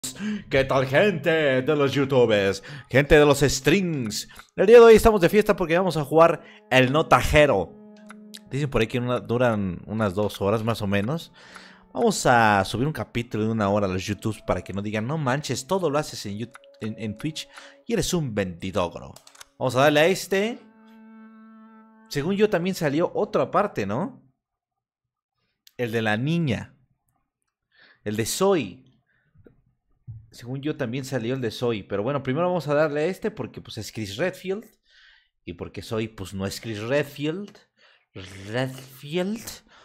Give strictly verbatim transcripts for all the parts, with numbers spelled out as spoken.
¿Qué tal, gente de los youtubers? Gente de los strings. El día de hoy estamos de fiesta porque vamos a jugar el No Tajero. Dicen por ahí que una, duran unas dos horas más o menos. Vamos a subir un capítulo de una hora a los youtubers para que no digan: no manches, todo lo haces en, YouTube, en, en Twitch y eres un vendidogro. Vamos a darle a este. Según yo también salió otra parte, ¿no? El de la niña. El de Zoe. Según yo también salió el de Zoe. Pero bueno, primero vamos a darle a este porque pues es Chris Redfield. Y porque Zoe pues no es Chris Redfield. Redfield.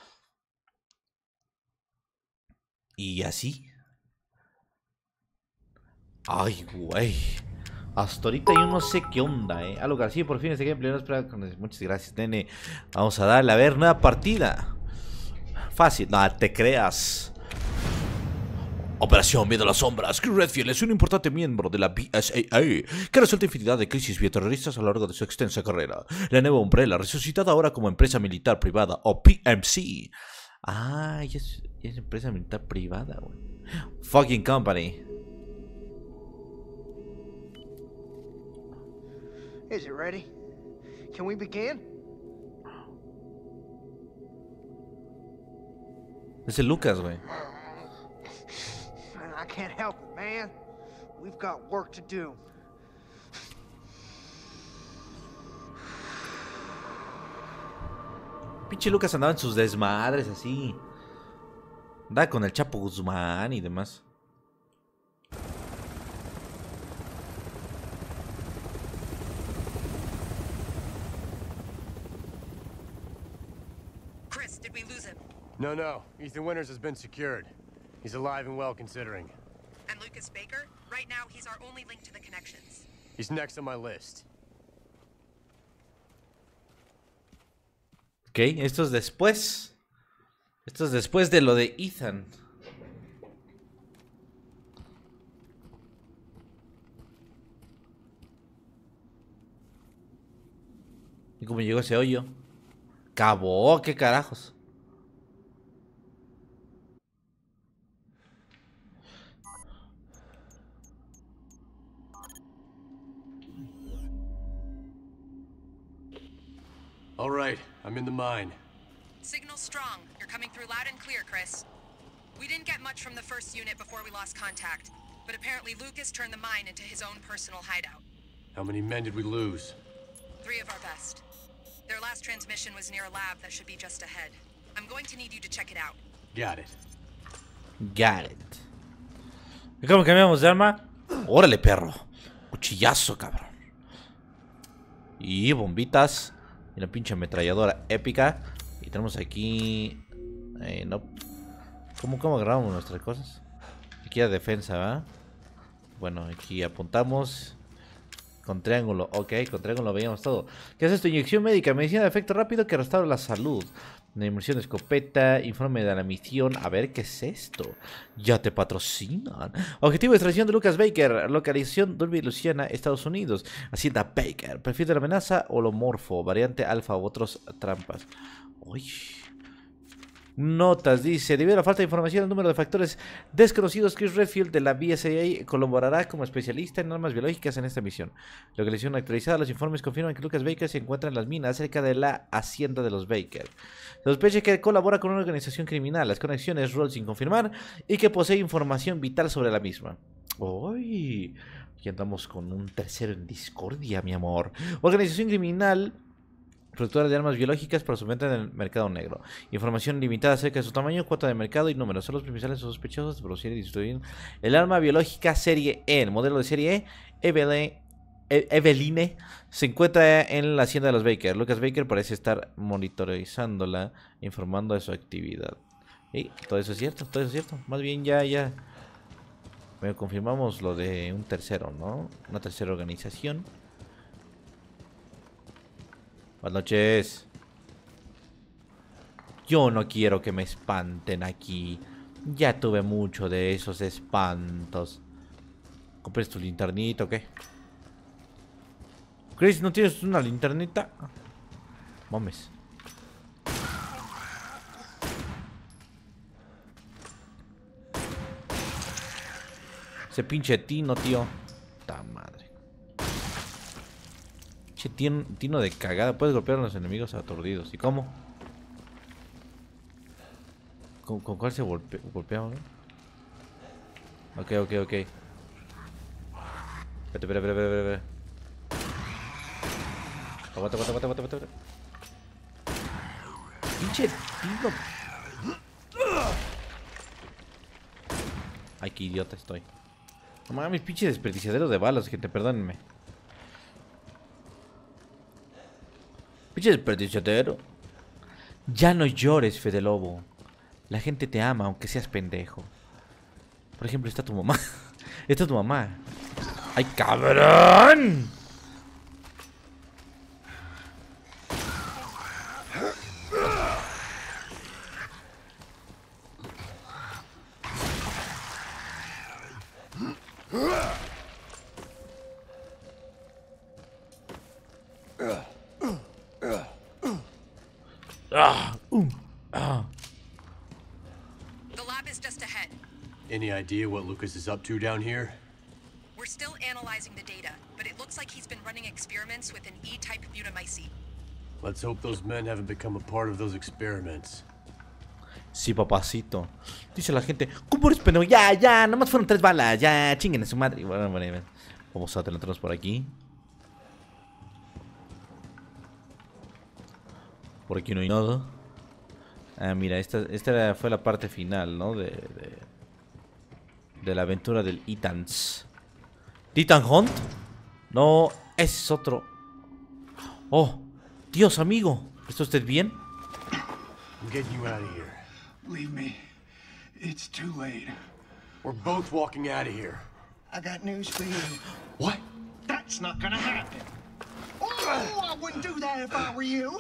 Y así. Ay, güey. Hasta ahorita yo no sé qué onda, eh. Algo García, por fin este gameplay no espera. Muchas gracias, nene. Vamos a darle a ver nueva partida. Fácil, no te creas. Operación Miedo a las Sombras. Chris Redfield es un importante miembro de la B S A A que resuelta infinidad de crisis bioterroristas a lo largo de su extensa carrera. La nueva Umbrella, resucitada ahora como empresa militar privada o P M C. Ah, ya es, ya es empresa militar privada, güey. Fucking company. Is it ready? Can we begin? Es el Lucas, güey. I can't help it, man. We've got work to do. Pinche Lucas andaba en sus desmadres así. Andaba con el Chapo Guzmán y demás. Chris, did we lose him? No, no. Ethan Winters has been secured. He's alive and well considering. And Lucas Baker? Right now, he's our only link to the connections. He's next on my list. Ok, esto es después. Esto es después de lo de Ethan. ¿Y cómo llegó ese hoyo? Acabó, qué carajos. All right, I'm in the mine. Signal strong. You're coming through loud and clear, Chris. We didn't get much from the first unit before we lost contact, but apparently Lucas turned the mine into his own personal hideout. How many men did we lose? Three of our best. Their last transmission was near a lab that should be just ahead. I'm going to need you to check it out. Got it. Got it. ¿Y cómo cambiamos de arma? Órale, perro. Cuchillazo, cabrón. Y bombitas. Y una pinche ametralladora épica. Y tenemos aquí... Eh, no. ¿Cómo, cómo agarramos nuestras cosas? Aquí a defensa, ¿verdad? Bueno, aquí apuntamos. Con triángulo, ok, con triángulo veíamos todo. ¿Qué es esto? Inyección médica, medicina de efecto rápido que restaura la salud. Una inmersión de escopeta, informe de la misión. A ver, ¿qué es esto? Ya te patrocinan. Objetivo de extracción de Lucas Baker. Localización Dolby Luciana, Estados Unidos. Hacienda Baker. Perfil de la amenaza, holomorfo. Variante alfa u otros trampas. Uy. Notas, dice, debido a la falta de información, el número de factores desconocidos, Chris Redfield de la B S A A colaborará como especialista en armas biológicas en esta misión. Localización actualizada, los informes confirman que Lucas Baker se encuentra en las minas cerca de la hacienda de los Baker. Se sospecha que colabora con una organización criminal, las conexiones rol sin confirmar y que posee información vital sobre la misma. Uy, aquí andamos con un tercero en discordia, mi amor. Organización criminal productora de armas biológicas para su venta en el mercado negro. Información limitada acerca de su tamaño, cuota de mercado y números. Son los principales sospechosos de producir y distribuir el arma biológica serie E. El modelo de serie E, Eveline, Eveline, se encuentra en la hacienda de los Baker. Lucas Baker parece estar monitorizándola, informando de su actividad. Y todo eso es cierto, todo eso es cierto. Más bien ya, ya. Bueno, confirmamos lo de un tercero, ¿no? Una tercera organización. Buenas noches. Yo no quiero que me espanten aquí. Ya tuve mucho de esos espantos. ¿Compres tu linternita o qué? Chris, ¿no tienes una linternita? Mames. Ese pinche Tino, tío. Ta madre. Pinche tino, tino de cagada. Puedes golpear a los enemigos aturdidos. ¿Y cómo? ¿Con, con cuál se golpe, golpeaba, no? Ok, ok, ok. Espérate, espera, espera, espera, espera. Aguanta, aguanta, aguanta, aguanta, aguanta. Pinche tino. Ay, qué idiota estoy. No mames, pinche desperdiciadero de balas, gente, perdónenme. Pinche desperdiciadero. Ya no llores, Fede Lobo. La gente te ama, aunque seas pendejo. Por ejemplo, está tu mamá. Esta es tu mamá. ¡Ay, cabrón! Ah, uh, ah. The lab is just ahead. Any idea what Lucas is up to down here? We're still analyzing the data, but it looks like he's been running experiments with an E-type mutamycete. Let's hope those men haven't become a part of those experiments. Sí, papacito. Dice la gente, ¿cómo eres pendejo? Ya, ya, nomás fueron tres balas. Ya, chinguen a su madre. Bueno, bueno, bueno. Vamos a adelantarnos por aquí. Por aquí no hay nada. Ah, mira, esta, esta fue la parte final, ¿no? De, de, de la aventura del Ethans. ¿Titan Hunt? No, ese es otro. Oh, Dios, amigo. ¿Está usted bien? I'm getting you out of here. Leave me. It's too late. We're both walking out of here. I got news for you. What? That's not gonna happen. Oh, I wouldn't do that if I were you.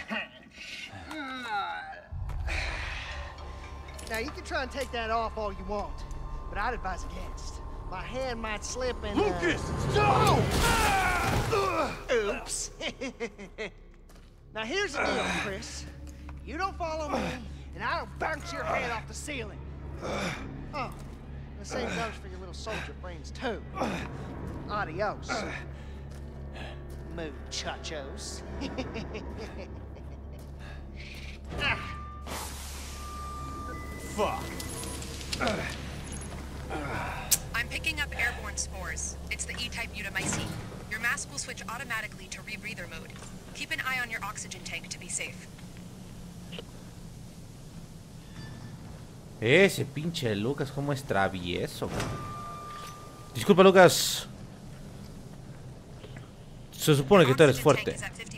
Now, you can try and take that off all you want, but I'd advise against. My hand might slip and... Uh... Lucas! No! Oops. Now, here's the deal, Chris. You don't follow me, and I don't bounce your head off the ceiling. Oh, the same goes for your little soldier brains, too. Adios. Muchachos. Fuck. I'm picking up airborne spores. It's the E-type mutamycete. Your mask will switch automatically to rebreather mode. Keep an eye on your oxygen tank to be safe. Ese pinche Lucas, cómo es travieso. Disculpa, Lucas. Se supone que tú eres fuerte.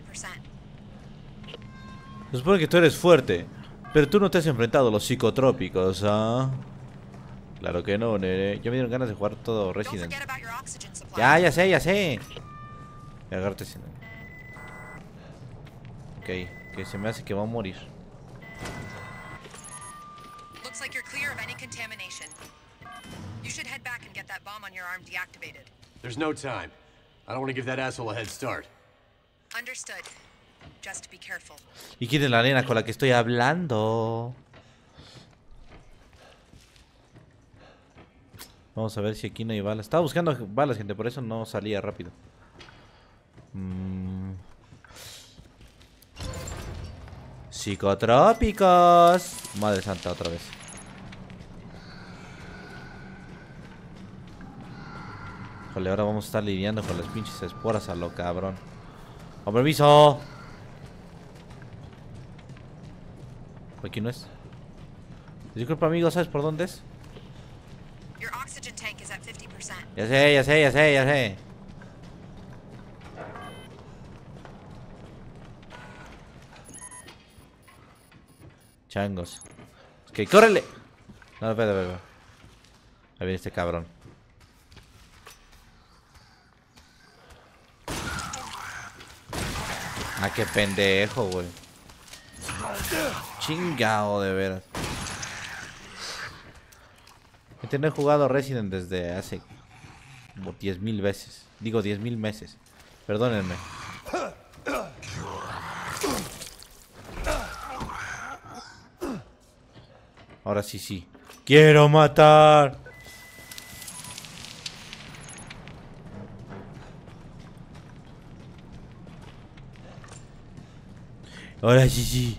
Se supone que tú eres fuerte. Pero tú no te has enfrentado a los psicotrópicos, ¿ah? Claro que no, nene. Ya me dieron ganas de jugar todo Resident. Ya, ya sé, ya sé. Y agárrate ese. Ok, que se me hace que va a morir. Looks like you're clear of any contamination. You should head back and get that bomb on your arm deactivated. There's no time. I don't want to give that asshole a head start. Understood. Just be careful. ¿Y quién es la nena con la que estoy hablando? Vamos a ver si aquí no hay balas. Estaba buscando balas, gente, por eso no salía rápido. Mm. Psicotrópicos. Madre santa, otra vez. Joder, ahora vamos a estar lidiando con las pinches esporas a lo cabrón. ¡Con permiso! Aquí no es. Disculpa, amigo, ¿sabes por dónde es? Your oxygen tank is at fifty percent. Ya sé, ya sé, ya sé, ya sé. Changos. Ok, córrele. No, espera, espera. Ahí viene este cabrón. Ah, qué pendejo, güey. Chingao, de veras. Este no he jugado Resident desde hace como diez mil veces. Digo diez mil meses. Perdónenme. Ahora sí, sí. ¡Quiero matar! Ahora sí, sí.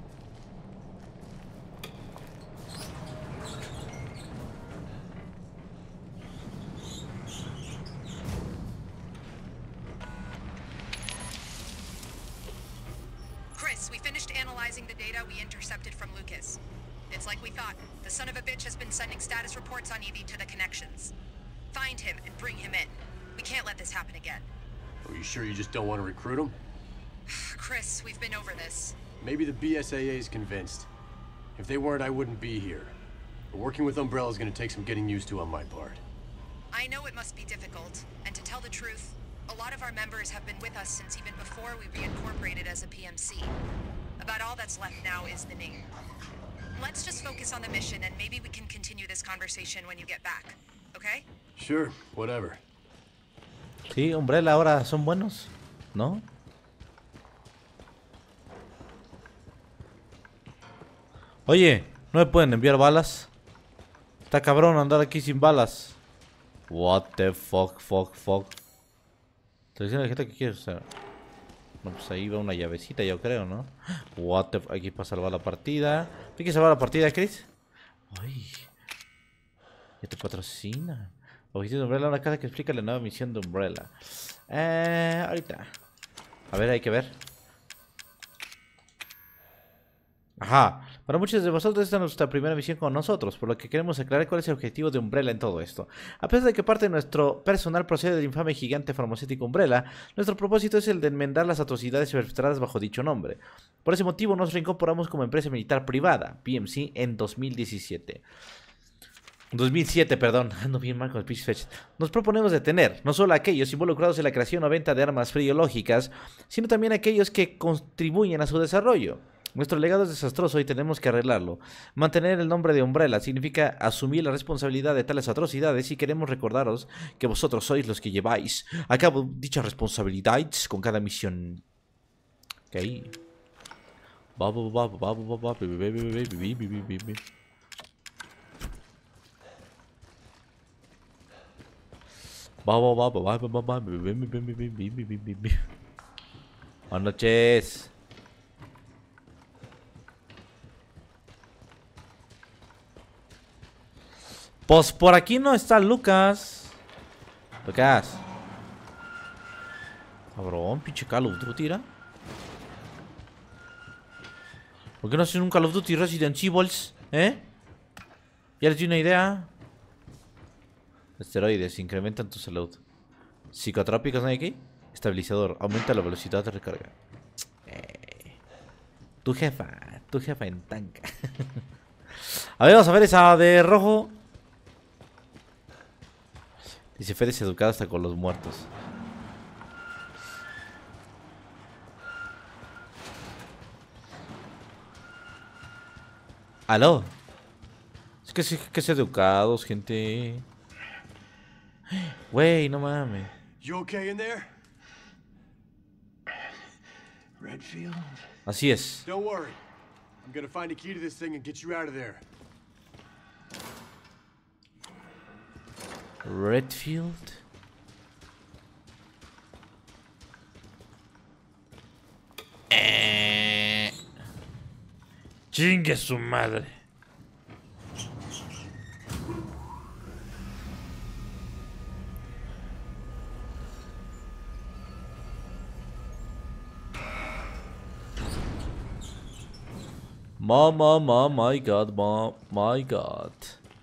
Chris, we finished analyzing the data we intercepted from Lucas. It's like we thought. The son of a bitch has been sending status reports on Evie to the connections. Find him and bring him in. We can't let this happen again. Are you sure you just don't want to recruit him? Chris, we've been over this. Maybe the B S A A is convinced. If they weren't, I wouldn't be here. But working with Umbrella is going to take some getting used to on my part. I know it must be difficult, and to tell the truth, a lot of our members have been with us since even before we reincorporated as a P M C. About all that's left now is the name. Let's just focus on the mission, and maybe we can continue this conversation when you get back, okay? Sure, whatever. Sí, Umbrella ahora son buenos, ¿no? Oye, ¿no me pueden enviar balas? Está cabrón andar aquí sin balas. What the fuck, fuck, fuck. Estoy diciendo a la gente que quiere, o sea... No, pues ahí va una llavecita, yo creo, ¿no? What the fuck, aquí para salvar la partida. ¿Tú quieres salvar la partida, Chris? Ay. Ya te patrocina. Objetivo de Umbrella, una carta que explica la nueva misión de Umbrella. Eh, ahorita. A ver, hay que ver. Ajá. Para muchos de vosotros esta es nuestra primera misión con nosotros, por lo que queremos aclarar cuál es el objetivo de Umbrella en todo esto. A pesar de que parte de nuestro personal procede del infame gigante farmacéutico Umbrella, nuestro propósito es el de enmendar las atrocidades perpetradas bajo dicho nombre. Por ese motivo nos reincorporamos como empresa militar privada, P M C, en dos mil diecisiete. dos mil siete, perdón, ando bien mal con el pitch fetch. Nos proponemos detener no solo a aquellos involucrados en la creación o venta de armas biológicas, sino también a aquellos que contribuyen a su desarrollo. Nuestro legado es desastroso y tenemos que arreglarlo. Mantener el nombre de Umbrella significa asumir la responsabilidad de tales atrocidades y queremos recordaros que vosotros sois los que lleváis a cabo dichas responsabilidades con cada misión. Ok. Buenas noches. Pues por aquí no está Lucas. Lucas. Cabrón, pinche Call of Duty, ¿tira? ¿Por qué no hacen un Call of Duty Resident Evil? ¿Eh? ¿Ya les di una idea? Esteroides, incrementan tu salud. Psicotrópicos, ¿no hay aquí? Estabilizador, aumenta la velocidad de recarga. Eh. Tu jefa, tu jefa en tanca. A ver, vamos a ver esa de rojo. Dice Fede es educado hasta con los muertos. ¿Aló? Es que, que es educados, gente. Güey, no mames. You okay in there? Redfield? Así es. Don't worry. I'm gonna find a key to this thing and get you out of there. Redfield. Eh. Chingue su madre. Mama, mama, my god, mom, my god.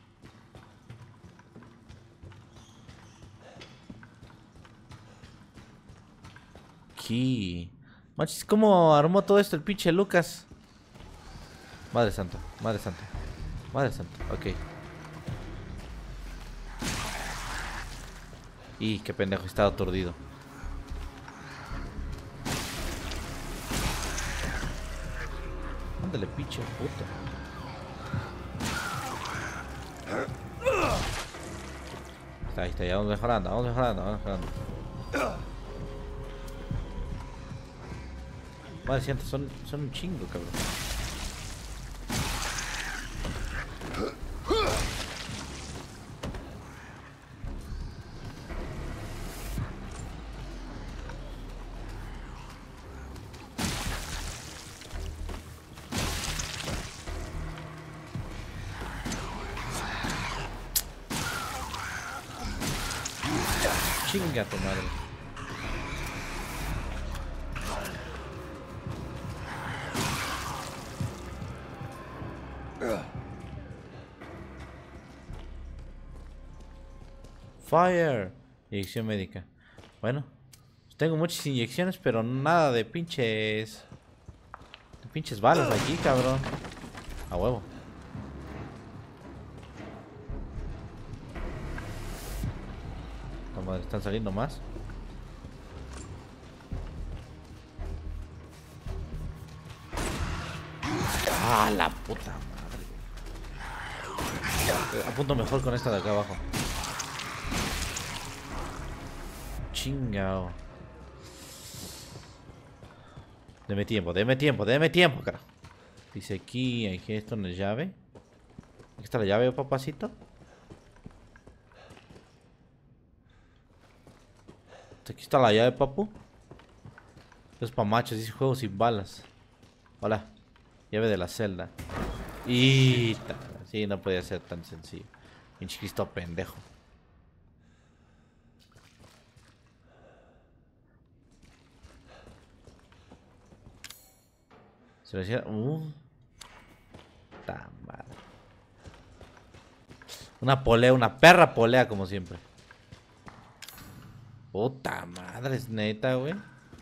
Aquí. Machis, ¿cómo armó todo esto el pinche Lucas? Madre santa, madre santa. Madre santa, ok. Y qué pendejo, estaba aturdido. Ándale, pinche puto. Está, ahí está, ya vamos mejorando, vamos mejorando, vamos mejorando. Madre santa, son, son un chingo, cabrón. Chinga tu madre. Fire. Inyección médica. Bueno, tengo muchas inyecciones, pero nada de pinches. De pinches balas aquí, cabrón. A huevo. Como están saliendo más. Ah, la puta madre. Apunto mejor con esta de acá abajo. Chingao. Deme tiempo, deme tiempo, deme tiempo, carajo. Dice aquí, aquí esto no es llave. Aquí está la llave, papacito. Aquí está la llave, papu. Es pa' machos, dice juego sin balas. Hola. Llave de la celda. Y... sí, no podía ser tan sencillo. Pinche Cristo pendejo. Se lo decía... Uh. Ta madre. Una polea, una perra polea como siempre. Puta madre, es neta, güey.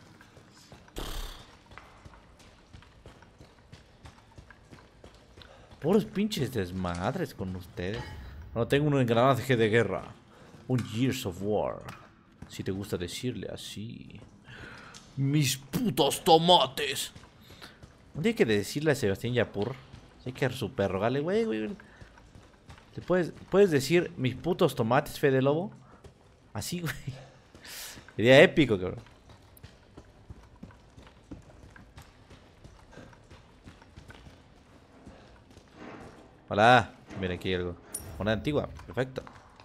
Puros pinches desmadres con ustedes. No tengo un engranaje de guerra. Un Years of War. Si te gusta decirle así. Mis putos tomates. Un día hay que decirle a Sebastián Yapur. Hay que super rogarle, güey, güey. ¿Te puedes, puedes decir mis putos tomates, Fede Lobo? Así, güey. Sería épico, cabrón. Hola. Mira, aquí hay algo. Una antigua. Perfecto.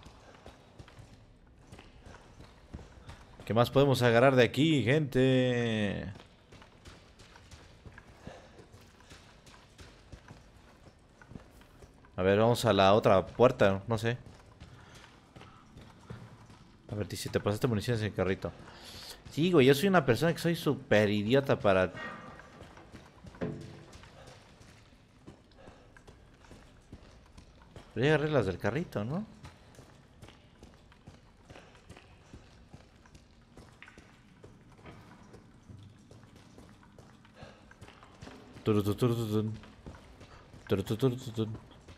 ¿Qué más podemos agarrar de aquí, gente? A ver, vamos a la otra puerta. No sé. A ver, si te pasaste municiones en el carrito. Sí, güey, yo soy una persona que soy súper idiota para... Pero ya agarré las del carrito, ¿no? Turututututun. Turututututun.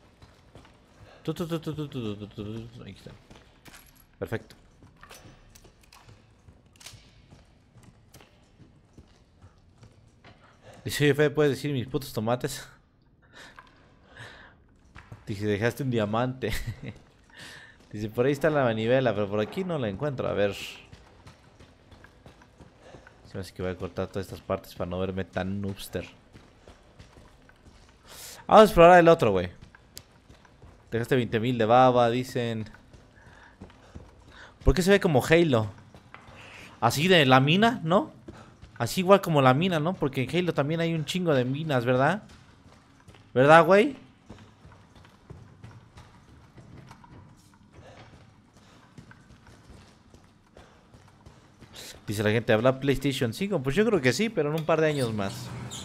Tutututututun. Ahí está. Perfecto. Dice, Fede, ¿puedes decir mis putos tomates? Dice, dejaste un diamante. Dice, por ahí está la manivela, pero por aquí no la encuentro. A ver. Se me hace que voy a cortar todas estas partes para no verme tan noobster. Vamos a explorar el otro, güey. Dejaste veinte mil de baba, dicen. ¿Por qué se ve como Halo? Así de la mina, ¿no? Así igual como la mina, ¿no? Porque en Halo también hay un chingo de minas, ¿verdad? ¿Verdad, güey? Dice la gente, ¿habla PlayStation cinco? Pues yo creo que sí, pero en un par de años más.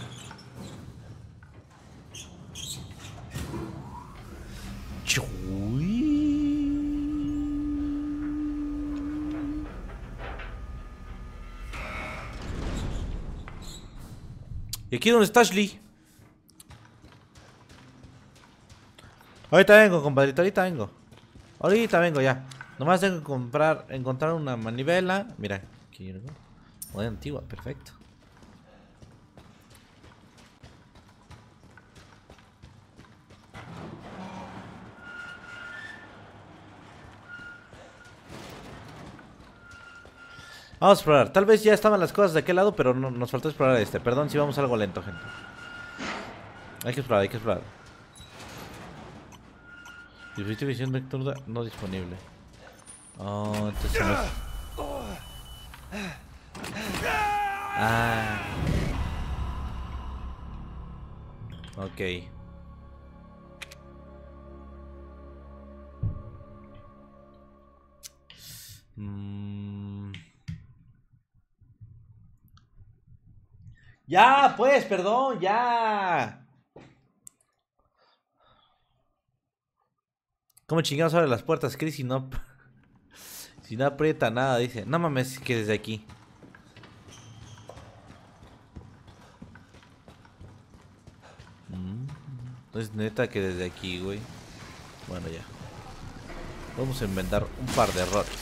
¿Y aquí dónde está Ashley? Ahorita vengo, compadrito, ahorita vengo. Ahorita vengo ya. Nomás tengo que comprar, encontrar una manivela. Mira, aquí algo. Muy antigua, perfecto. Vamos a explorar. Tal vez ya estaban las cosas de aquel lado, pero no, nos faltó explorar este. Perdón si vamos algo lento, gente. Hay que explorar, hay que explorar. Dispositivo de visión nocturna no disponible. Oh, entonces no es... Ah. Ok. Mm. Ya, pues, perdón, ya. ¿Cómo chingados abre las puertas, Chris? Si no, si no aprieta nada, dice. No mames, que desde aquí. Mm. Es neta que desde aquí, güey. Bueno, ya. Vamos a inventar un par de errores.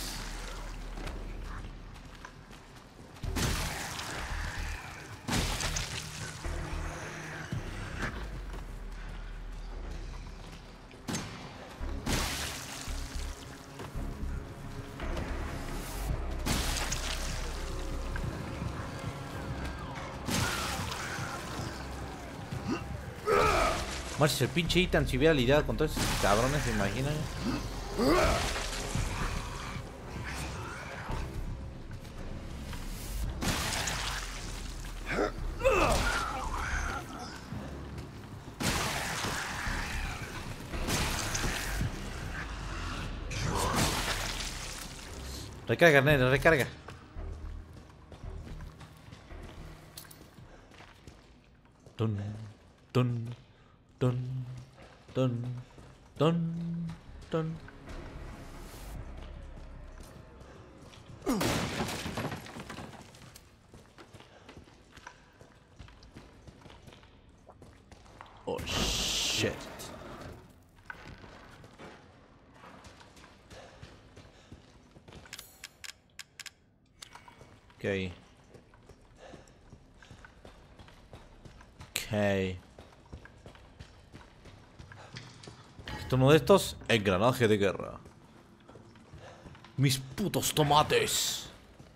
Más el pinche Ethan si hubiera lidiado con todos esos cabrones, ¿se imaginan? Recarga, nene, recarga. Tun, tun, tun, tun, tun, tun. Oh shit. Okay. Okay. Uno de estos, engranaje de guerra. Mis putos tomates.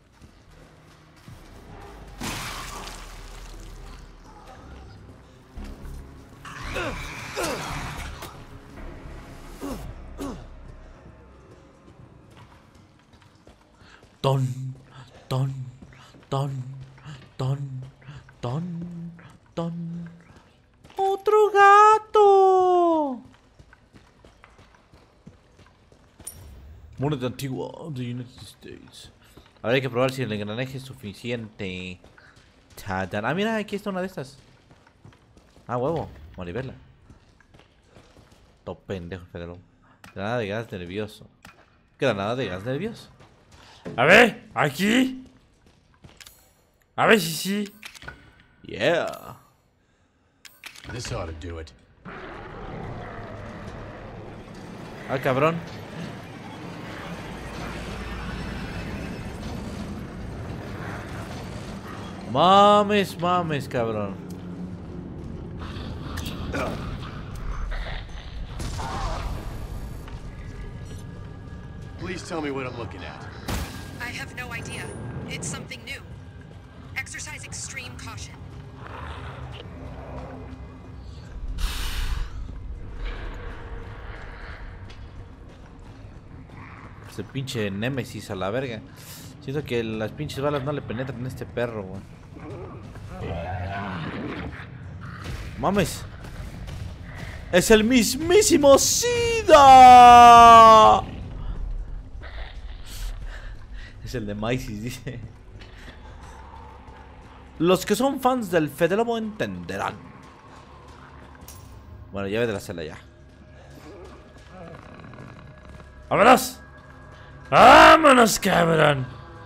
Ton, ton, ton, ton, ton, ton. ¡Otro gato! Moneda antigua de United States. Ahora hay que probar si el engranaje es suficiente. Chatan. Ah, mira, aquí está una de estas. Ah, huevo. Maribela. Top pendejo, Federón. Granada de gas nervioso. Granada de gas nervioso. A ver, aquí. A ver si sí. Yeah. This ought to do it. Ah, cabrón. Mames, mames, cabrón. Please tell me what I'm looking at. I have no idea. It's something new. Exercise extreme caution. Ese pinche Némesis a la verga. Siento que las pinches balas no le penetran a este perro, güey. Mames. Es el mismísimo SIDA. Es el de Maisis, dice. Los que son fans del Federomo entenderán. Bueno, llave de la celda ya. ¡Vámonos! ¡Vámonos, cabrón!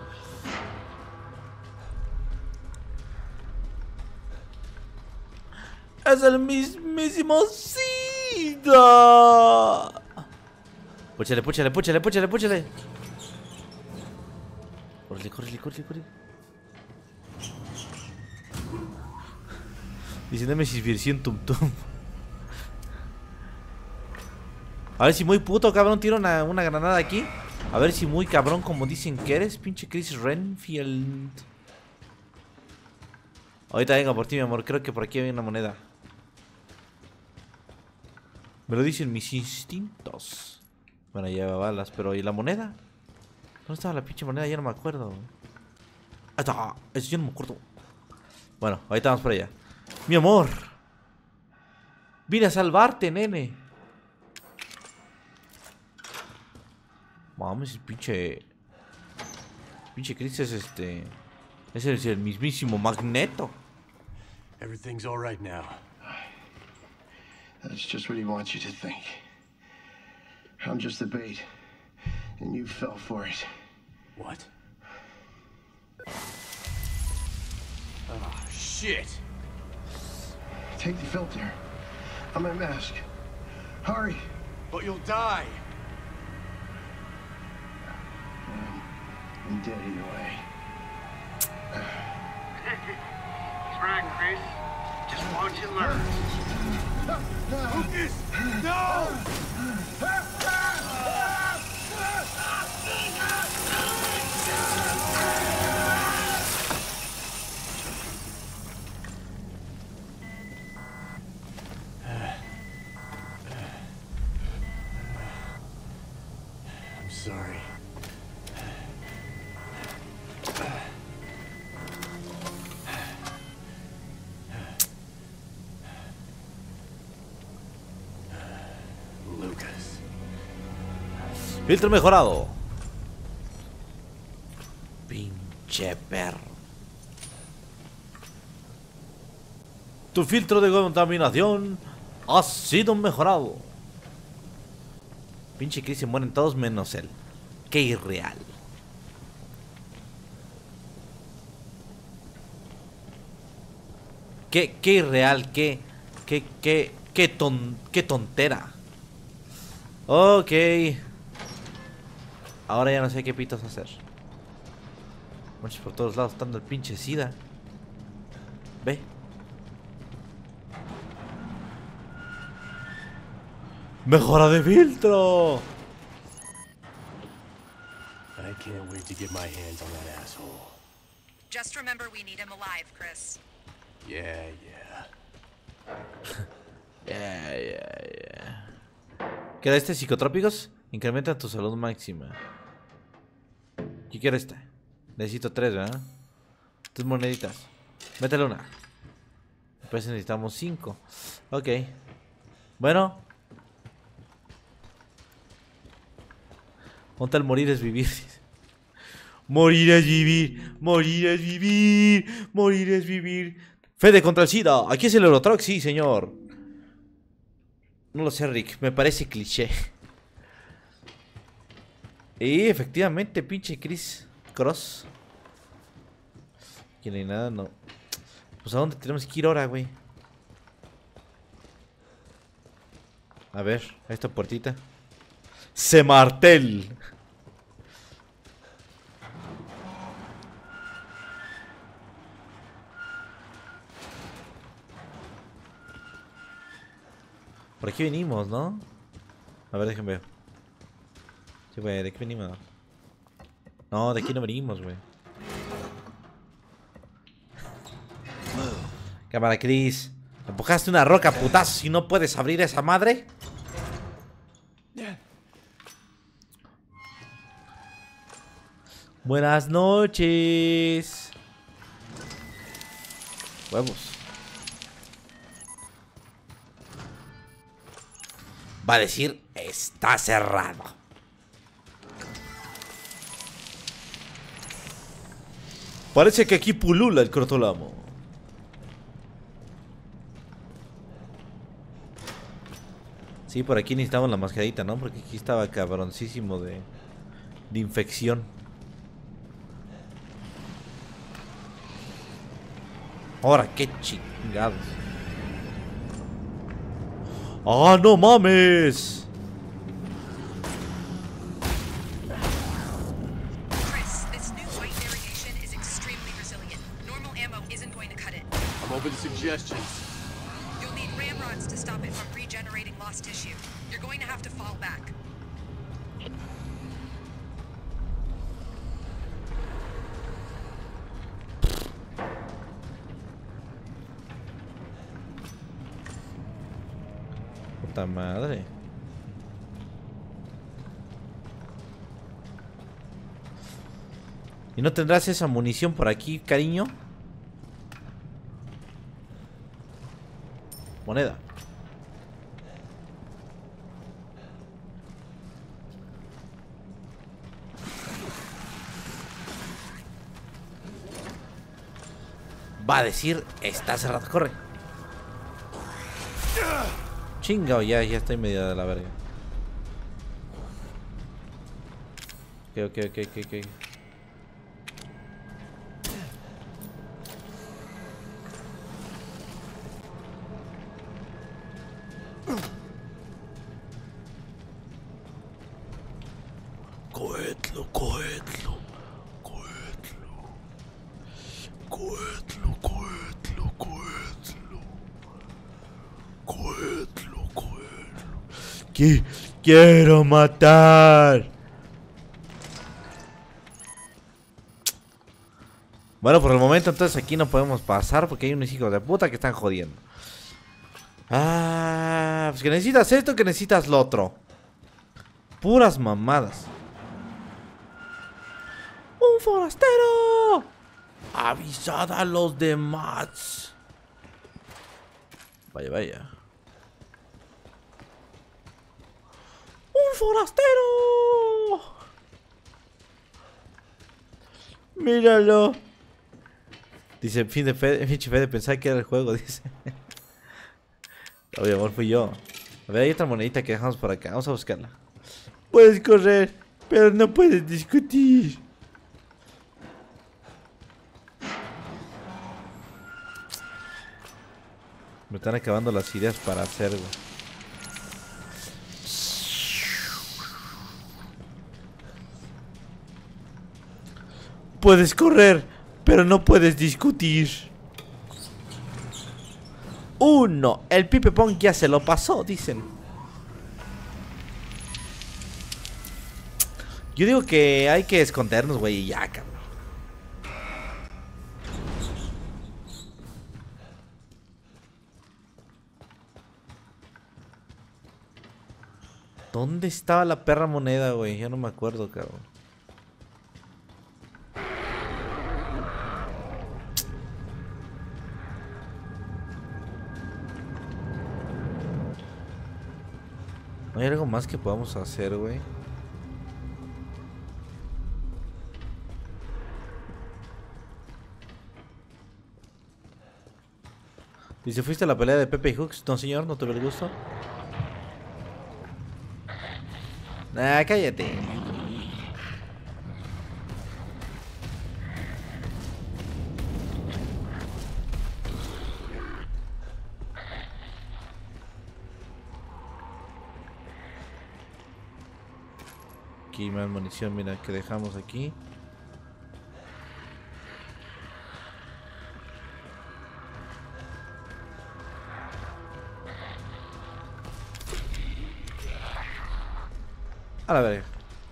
¡Es el mismísimo SIDA! Púchale, púchale, púchale, púchale, púchale. Córrele, córrele, córrele, córrele. Dice Nemesis versión tum tum. A ver si muy puto cabrón tira una, una granada aquí. A ver si muy cabrón como dicen que eres, pinche Chris Renfield. Ahorita venga por ti, mi amor. Creo que por aquí hay una moneda. Me lo dicen mis instintos. Bueno, lleva balas, pero ¿y la moneda? ¿Dónde estaba la pinche moneda? Ya no me acuerdo. Ah, está. Eso yo no me acuerdo. Bueno, ahorita vamos por allá. Mi amor. Vine a salvarte, nene. Mames, el pinche Pinche Chris es este... Ese es el mismísimo Magneto. Everything's all right now. That's just what he wants you to think. I'm just the bait, and you fell for it. What? Oh, shit! Take the filter. On my mask. Hurry. But you'll die! Um, I'm dead either way. He's right, Chris. Just watch and learn. Lucas! No! I'm sorry. Lucas. Filtro mejorado. Pinche perro. Tu filtro de contaminación ha sido mejorado. Pinche Chris, se mueren todos menos él. Qué irreal. Qué, qué irreal, qué, qué, qué, qué, ton, qué tontera. Ok. Ahora ya no sé qué pitos hacer. Muchos por todos lados estando el pinche SIDA. Ve. ¡Mejora de filtro! I can't wait to get my hands on that asshole. Just remember we need him alive, Chris. Yeah, yeah. Yeah, yeah, yeah. ¿Queda este psicotrópicos? Incrementa tu salud máxima. ¿Qué quiero este? Necesito tres, ¿verdad? Tres moneditas. Métele una. Después necesitamos cinco. Ok. Bueno. Ponte al morir es vivir. Morir es vivir. Morir es vivir. Morir es vivir. Fede contra el SIDA. Aquí es el Eurotruck, sí, señor. No lo sé, Rick. Me parece cliché. Y efectivamente, pinche Chris Cross. Aquí no hay nada, no. Pues a dónde tenemos que ir ahora, güey. A ver, a esta puertita. Semartel. Por aquí venimos, ¿no? A ver, déjenme ver. Sí, güey, ¿de qué venimos? No, de aquí no venimos, güey. Cámara, Chris. ¿Empujaste una roca, putazo, si no puedes abrir esa madre? Buenas noches. Huevos. Va a decir, está cerrado. Parece que aquí pulula el crotolamo. Sí, por aquí necesitamos la mascarita, ¿no? Porque aquí estaba cabroncísimo de, de infección. Ahora, qué chingados. ¡Ah, no mames! Chris, this new white variation is extremely resilient. Normal ammo isn't going to cut it. I'm open to suggestions. You'll need ramrods to stop it from regenerating lost tissue. You're going to have to fall back. Puta madre. ¿Y no tendrás esa munición por aquí, cariño? Moneda. va a decir, está cerrado, corre. Chingao, ya, ya estoy medio de la verga. Ok, ok, ok, ok, ok. Cohetlo, cohetlo, cohetlo, cohetlo, cohetlo, cohetlo, cohetlo, cohetlo. ¿Qué? Quiero matar. Bueno, por el momento entonces aquí no podemos pasar porque hay unos hijos de puta que están jodiendo. Ah, pues que necesitas esto, que necesitas lo otro. Puras mamadas. ¡Un forastero! Avisad a los demás. Vaya, vaya. ¡Un forastero! Míralo. Dice, fin de fe, pinche fe de pensar que era el juego, dice. Obvio, amor, fui yo. A ver, hay otra monedita que dejamos por acá. Vamos a buscarla. Puedes correr, pero no puedes discutir. Me están acabando las ideas para hacerlo. Puedes correr, pero no puedes discutir. Uno, el Pipe Pong ya se lo pasó, dicen. Yo digo que hay que escondernos, güey, y ya, cabrón. ¿Dónde estaba la perra moneda, güey? Ya no me acuerdo, cabrón. ¿No hay algo más que podamos hacer, güey? Dice, ¿fuiste a la pelea de Pepe y Hooks? No, señor, no tuve el gusto. Ah, cállate. Aquí más munición, mira, que dejamos aquí. A la verga.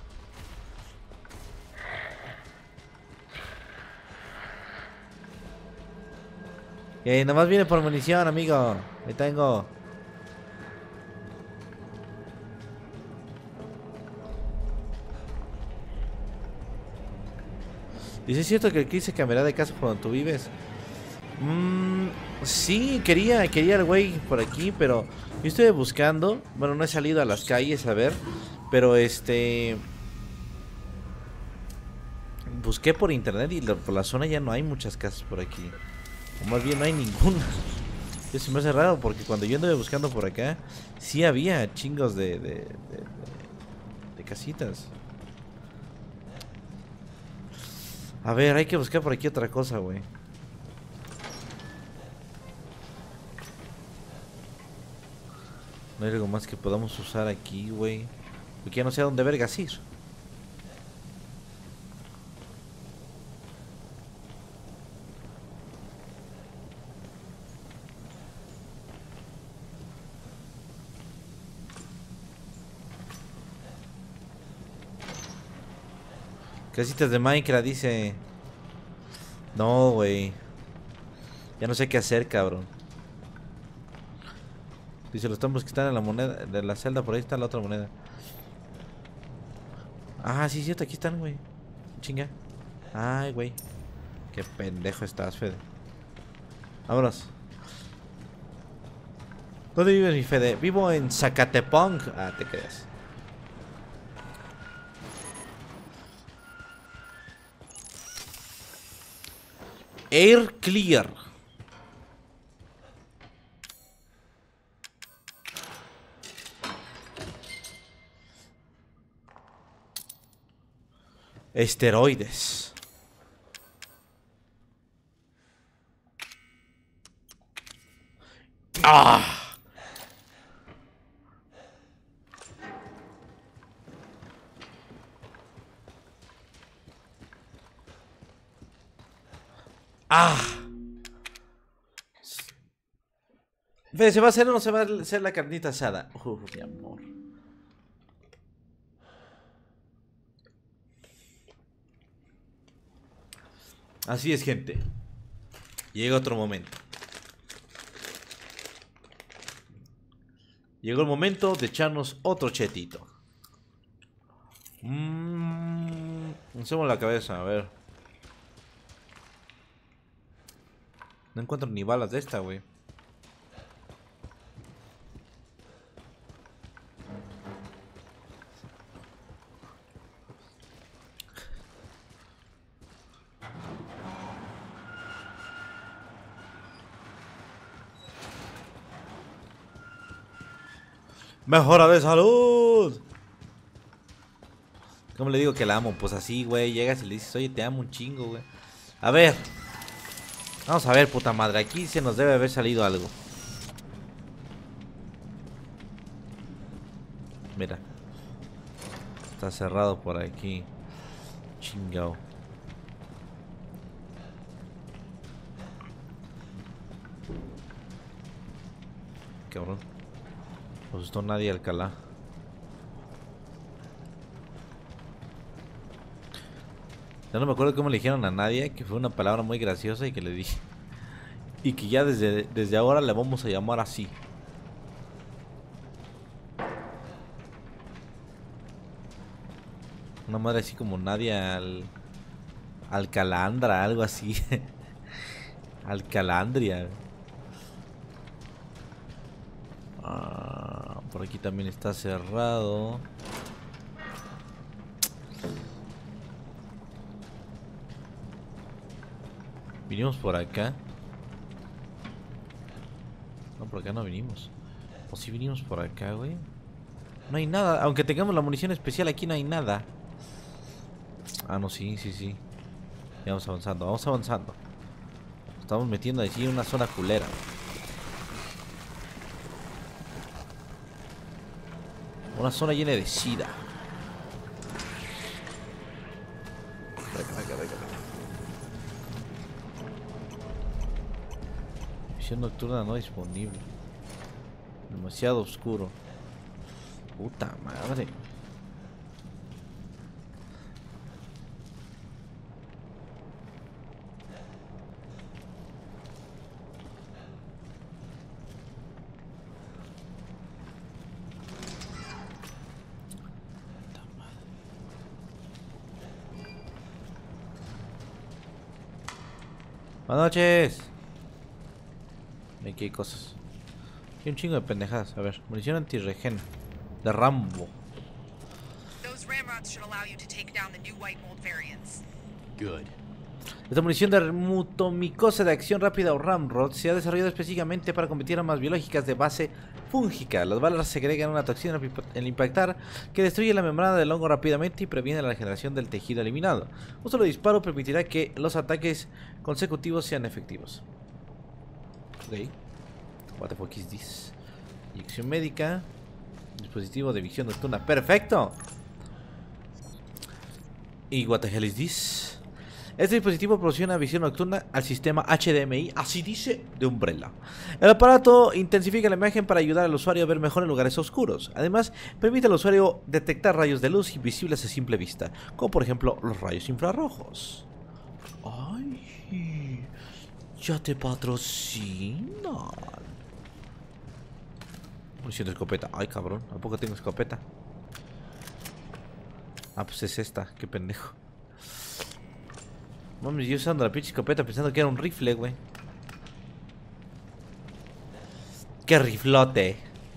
Y ahí nomás viene por munición, amigo. Ahí tengo. Dice, ¿es cierto que el Chris se cambiará de casa por donde tú vives? Mmm, sí, quería, quería el güey por aquí, pero yo estoy buscando. Bueno, no he salido a las calles a ver, pero este... busqué por internet y la, por la zona ya no hay muchas casas por aquí. O más bien no hay ninguna. Eso me hace raro porque cuando yo anduve buscando por acá, sí había chingos de, de, de, de, de casitas. A ver, hay que buscar por aquí otra cosa, güey. No hay algo más que podamos usar aquí, güey. Porque ya no sé a dónde vergas ir. Casitas de Minecraft, dice. No, güey. Ya no sé qué hacer, cabrón. Dice, los tambos que están en la moneda de la celda, por ahí está la otra moneda. Ah, sí, cierto, aquí están, güey. Chinga. Ay, güey. Qué pendejo estás, Fede. Vámonos. ¿Dónde vives, mi Fede? Vivo en Zacatepong. Ah, te creas. Air Clear. Esteroides. ¡Ah! ¡Ah! Ve, ¿se va a hacer o no se va a hacer la carnita asada? Uf, mi amor. Así es, gente. Llega otro momento. Llegó el momento de echarnos otro chetito. Mmm. Hacemos la cabeza, a ver. No encuentro ni balas de esta, güey. Mejora de salud. ¿Cómo le digo que la amo? Pues así, güey. Llegas y le dices, oye, te amo un chingo, güey. A ver. Vamos a ver, puta madre. Aquí se nos debe haber salido algo. Mira. Está cerrado por aquí. Chingao. Cabrón. No asustó nadie Alcalá. Ya no me acuerdo cómo le dijeron a nadie, que fue una palabra muy graciosa y que le dije. Y que ya desde, desde ahora le vamos a llamar así. Una madre así como Nadia al... Alcalandra, algo así. Alcalandria. Ah, por aquí también está cerrado. Vinimos por acá. No, por acá no vinimos. O si vinimos por acá, güey. No hay nada. Aunque tengamos la munición especial, aquí no hay nada. Ah, no, sí, sí, sí. Ya vamos avanzando, vamos avanzando. Estamos metiendo aquí en una zona culera. Una zona llena de sida. Venga, venga, venga, venga. Visión nocturna no disponible. Demasiado oscuro. Puta madre. Buenas noches. Aquí hay cosas. Hay un chingo de pendejadas. A ver, munición antirregen de Rambo. Those ramrods should allow you to take down the new white mold variants. Good. Esta munición de mutomicosa de acción rápida o Ramrod se ha desarrollado específicamente para combatir armas biológicas de base fúngica. Las balas segregan una toxina al impactar que destruye la membrana del hongo rápidamente y previene la regeneración del tejido eliminado. Un solo disparo permitirá que los ataques consecutivos sean efectivos. Ok. What the fuck is this? Inyección médica. Dispositivo de visión nocturna. ¡Perfecto! ¿Y what the hell is this? Este dispositivo proporciona visión nocturna al sistema H D M I, así dice, de Umbrella. El aparato intensifica la imagen para ayudar al usuario a ver mejor en lugares oscuros. Además, permite al usuario detectar rayos de luz invisibles a simple vista, como por ejemplo los rayos infrarrojos. ¡Ay! ¡Ya te patrocinan! Munición de escopeta. ¡Ay, cabrón! ¿A poco tengo escopeta? Ah, pues es esta. ¡Qué pendejo! Mami, yo usando la pinche escopeta pensando que era un rifle, güey. ¡Qué riflote!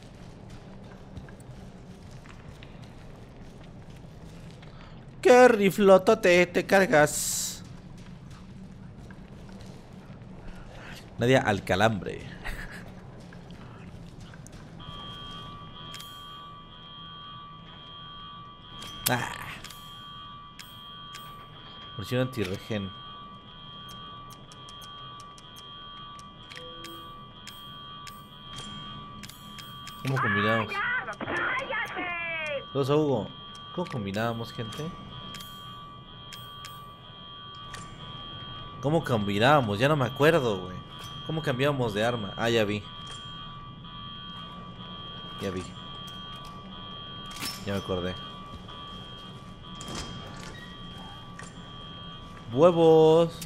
¡Qué riflotote te cargas! Nadia Alcalambre. Ah. Munición antirregen. ¿Cómo combinamos? Los Hugo. ¿Cómo combinábamos, gente? ¿Cómo combinábamos? Ya no me acuerdo, güey. ¿Cómo cambiábamos de arma? Ah, ya vi. Ya vi. Ya me acordé. Huevos.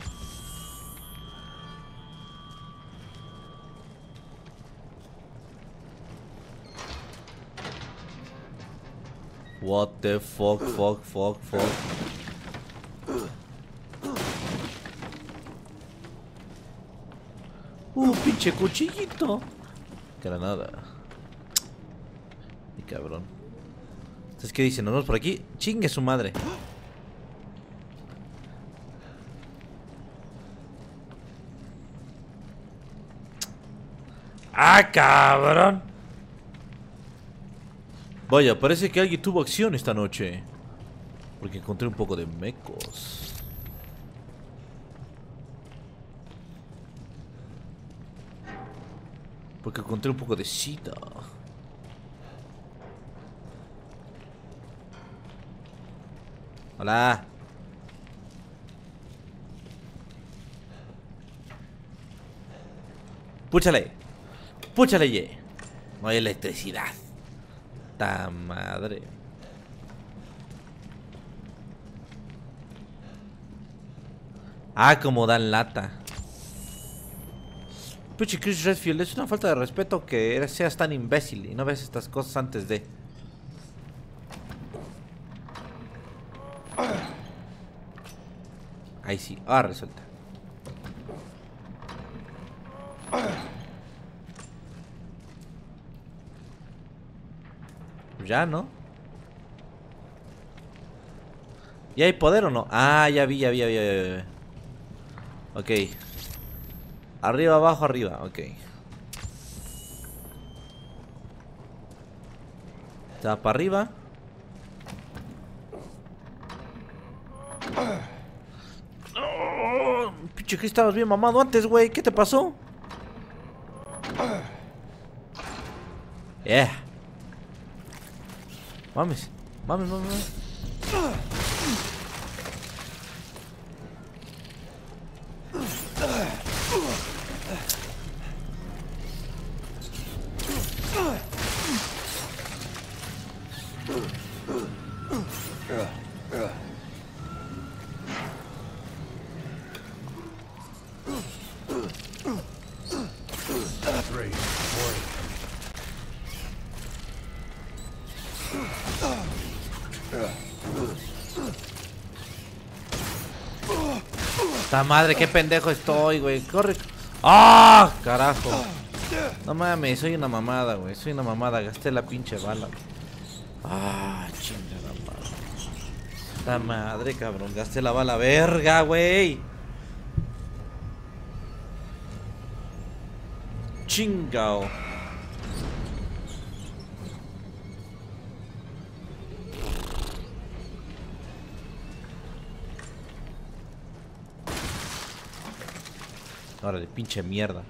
What the fuck, fuck, fuck, fuck. Uh, pinche cuchillito. Granada. Y cabrón. Entonces, ¿qué dicen? ¿Nos vamos por aquí? Chingue su madre. ¡Ah, cabrón! Vaya, parece que alguien tuvo acción esta noche. Porque encontré un poco de mecos. Porque encontré un poco de cita. Hola. Púchale. Púchale, ye. No hay electricidad. Ta madre. Ah, como dan lata. Puchi, Chris Redfield, es una falta de respeto que eres, seas tan imbécil y no ves estas cosas antes de. Ahí sí, ah, resuelta. Ya, ¿no? ¿Ya hay poder o no? Ah, ya vi, ya vi, ya vi, ya vi. Ok. Arriba, abajo, arriba, ok. Está para arriba. Oh, pinche que estabas bien mamado antes, güey. ¿Qué te pasó? Yeah. Mames, mames, mames, mames. ¡Ta madre, qué pendejo estoy, güey! ¡Corre! ¡Ah! ¡Oh, carajo! No mames, soy una mamada, güey. Soy una mamada. Gasté la pinche bala. ¡Ah! Chingada madre. ¡Ta madre, cabrón! Gasté la bala. ¡Verga, güey! ¡Chingao! Órale, pinche mierda.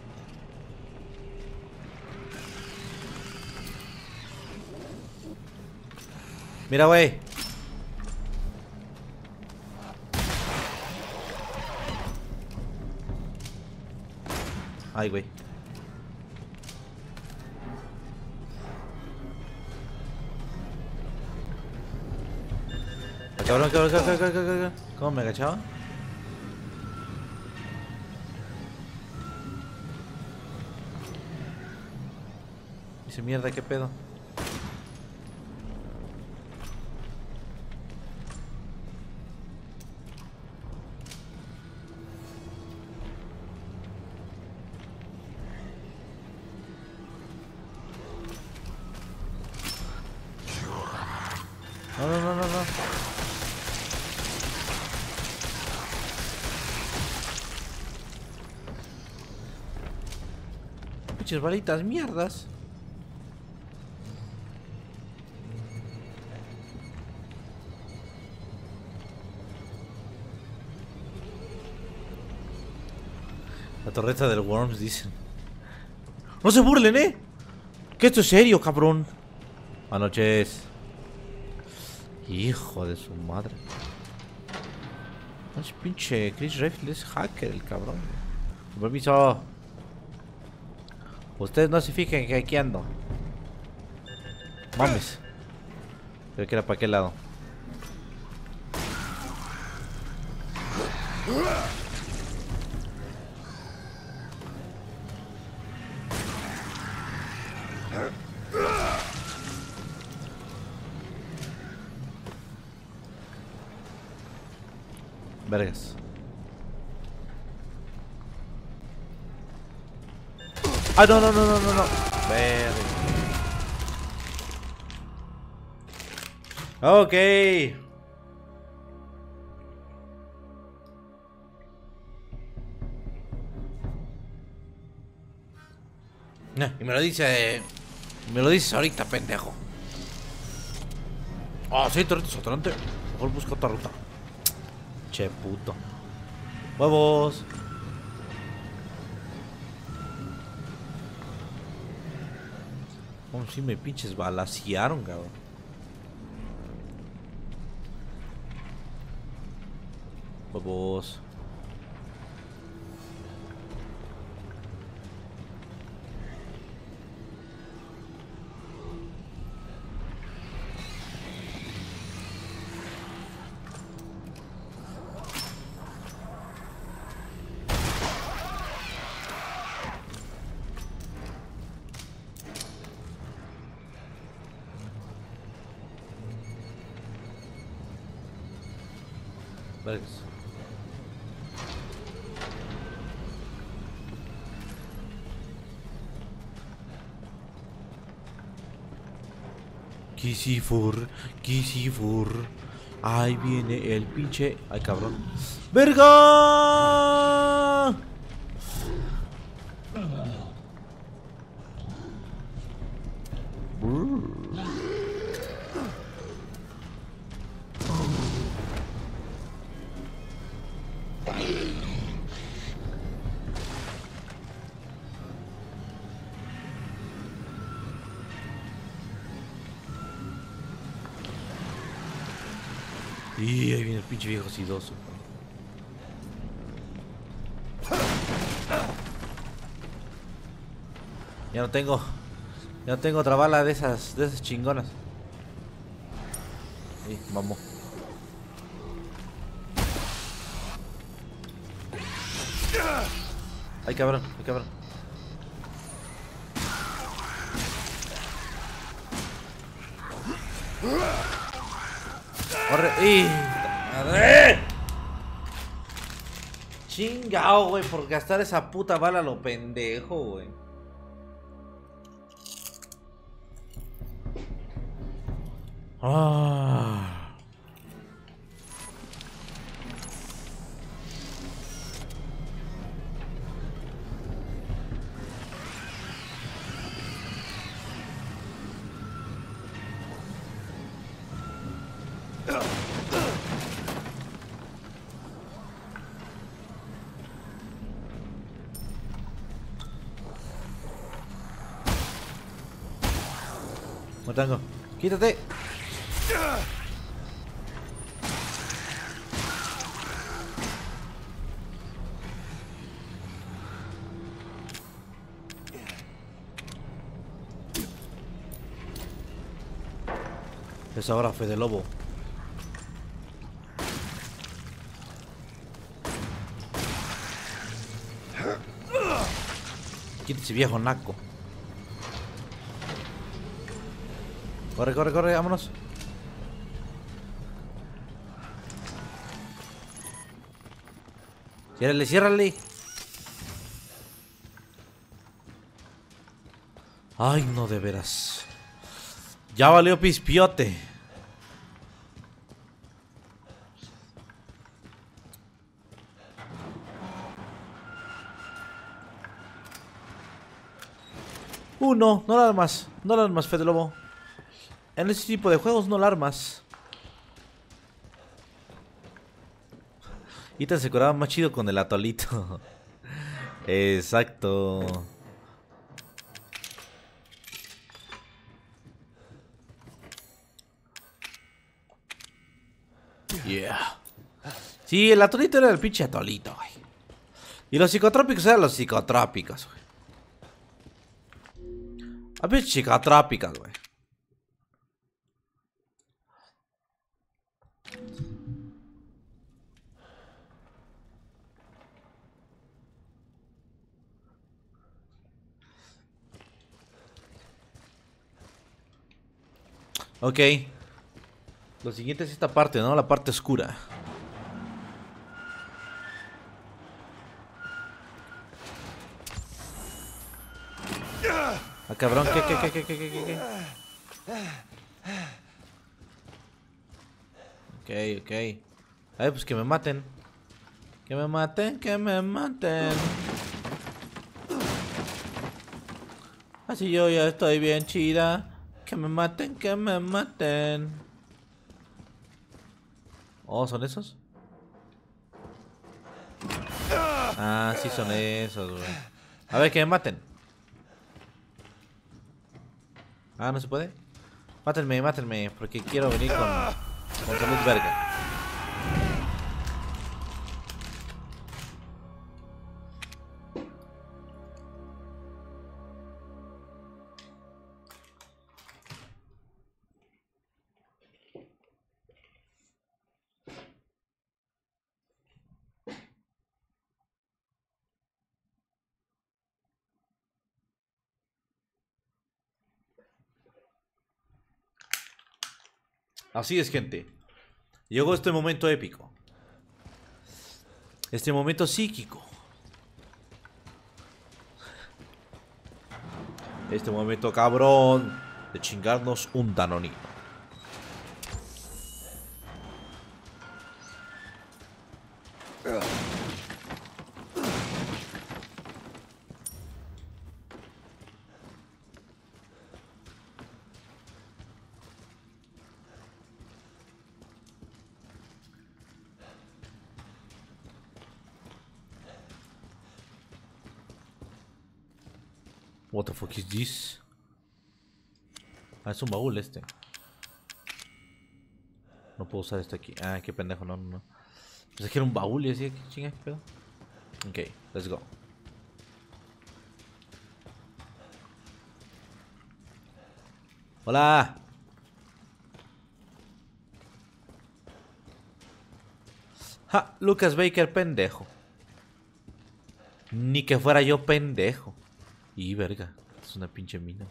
Mira, güey. Ay, güey. Cabrón, cabrón, cabrón, cabrón, cabrón. ¿Cómo me agachaba? Dice, mierda, ¿qué pedo? No, no, no, no, no. Pinches balitas, mierdas. La torreta del Worms, dicen. ¡No se burlen, eh! Que esto es serio, cabrón. Buenas noches. Hijo de su madre. Es pinche Chris Redfield, es hacker el cabrón. Con permiso. Ustedes no se fijen que aquí ando. Mames. Creo que era para aquel lado. Vergas. Ah, no, no, no, no, no, no. Verga. Ok. Y me lo dice. Me lo dices ahorita, pendejo. Ah, oh, sí, torretas adelante. Mejor busco otra ruta. Che, puto. Huevos. Oh, sí me pinches balasearon, cabrón. Huevos. Vergas. Kisifur, Kisifur. Ahí viene el pinche. Ay, cabrón. ¡Verga! Y ahí viene el pinche viejo sidoso. Ya no tengo. Ya no tengo otra bala de esas. De esas chingonas. Sí, vamos. Ay, cabrón, ay, cabrón. Corre. ¡Y! ¡Madre! Chingao, güey, por gastar esa puta bala lo pendejo, güey. Ah. Motango, quítate. Es ahora Fede Lobo. Quítese, viejo naco. Corre, corre, corre, vámonos. Ciérrale, ciérrale. Ay, no, de veras. Ya valió pispiote. Uh, no, no la armas. No la armas, Fede Lobo. En ese tipo de juegos no la armas. Ethan se curaba más chido con el atolito. Exacto. Yeah. Sí, el atolito era el pinche atolito, güey. Y los psicotrópicos eran los psicotrópicos, güey. A ver, psicotrópicas, güey. Ok. Lo siguiente es esta parte, ¿no? La parte oscura. Ah, cabrón, ¿qué, qué, qué, qué, qué, qué, qué? Ok, ok. Ay, pues que me maten. Que me maten, que me maten. Así yo ya estoy bien chida. Que me maten, que me maten. Oh, ¿son esos? Ah, sí son esos, güey. A ver, que me maten. Ah, ¿no se puede? Mátenme, mátenme, porque quiero venir con, con salud verga. Así es, gente. Llegó este momento épico. Este momento psíquico. Este momento cabrón de chingarnos un danonino. What the fuck is this? Ah, es un baúl este. No puedo usar esto aquí. Ah, qué pendejo, no, no, no. Pensé que era un baúl y decía, ¿qué chinga, qué pedo? Ok, let's go. Hola. Ja, Lucas Baker, pendejo. Ni que fuera yo pendejo. Y verga, es una pinche mina.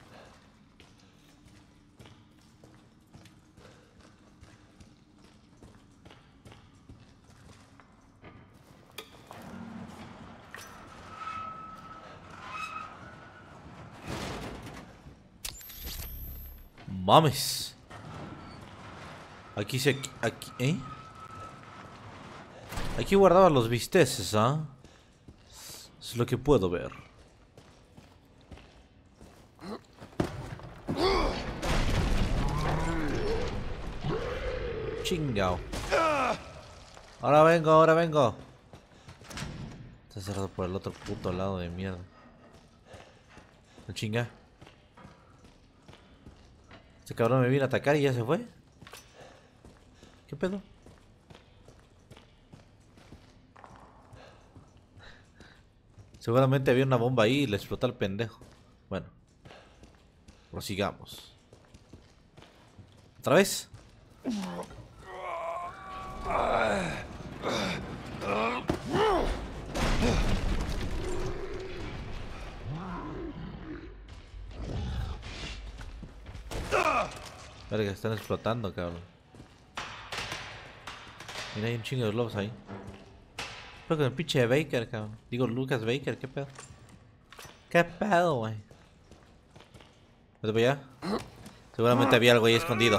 Mames. Aquí se... Aquí, ¿eh? Aquí guardaba los bisteces, ¿ah? ¿eh? Es lo que puedo ver. Chingao. Ahora vengo, ahora vengo. Está cerrado por el otro puto lado de mierda. No chinga. Este cabrón me vino a atacar y ya se fue. ¿Qué pedo? Seguramente había una bomba ahí y le explotó al pendejo. Bueno. Prosigamos. ¿Otra vez? Verga, están explotando, cabrón. Mira, hay un chingo de globos ahí. Pero con el pinche Baker, cabrón. Digo, Lucas Baker, ¿qué pedo? ¿Qué pedo, güey? ¿Vete para allá? Seguramente había algo ahí escondido.